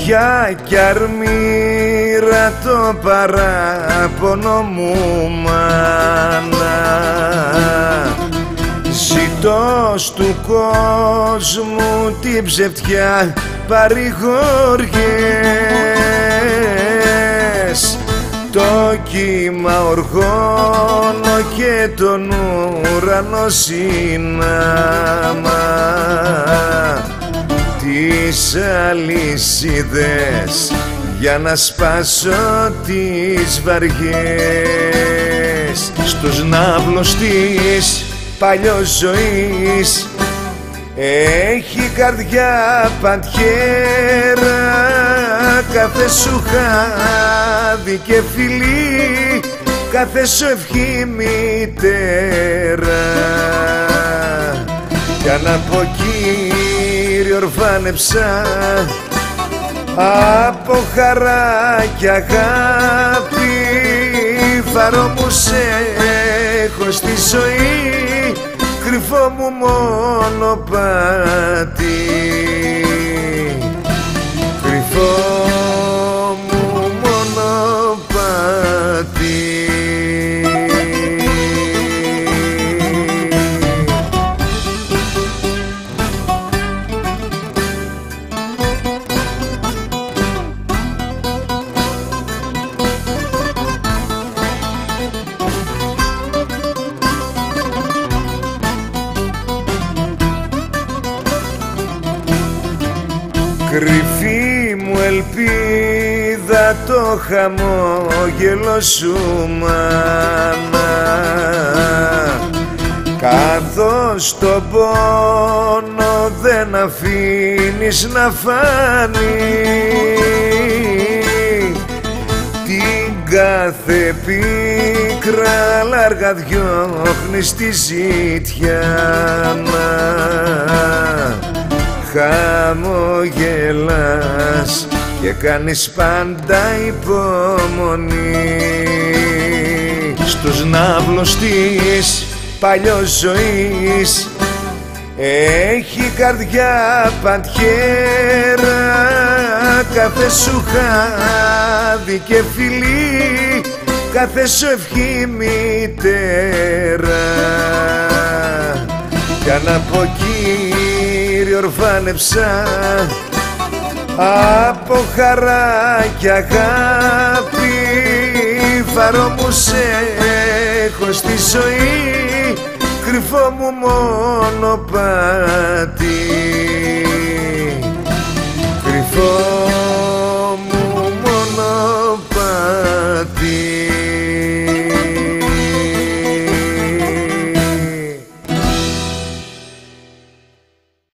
Πια κι αρμύρα το παράπονο μου μάνα. Ζητώ στου κόσμου την ψευτιά παρηγοριές. Το κύμα οργώνω και τον ουρανό συνάμα. Τις αλυσίδες για να σπάσω τις βαριές. Στους ναύλους της παλιός ζωής έχει καρδιά παντιέρα. Κάθε σου χάδι και φιλί, κάθε σου ευχή μητέρα. Κι αν από Κύριε ορφάνεψα, από χαρά κι αγάπη, φαρό μου σε έχω στη ζωή, κρυφό μου μονοπάτι. Κρυφό μου μονοπάτι. Κρυφή μου ελπίδα το χαμόγελο σου μάνα, καθώς τον πόνο δεν αφήνεις να φάνει. Την κάθε πίκρα λάργα διώχνεις στη ζήτια χαμογελάς και κάνεις πάντα υπομονή. Στους ναύλους της παλιός ζωής έχει καρδιά παντιέρα. Κάθε σου χάδι και φιλί, κάθε σου ευχή μητέρα. Κι αν από Κύριε ορφάνεψα, από χαρά κι αγάπη, φαρό μου σε έχω στη ζωή, κρυφό μου μονοπάτι.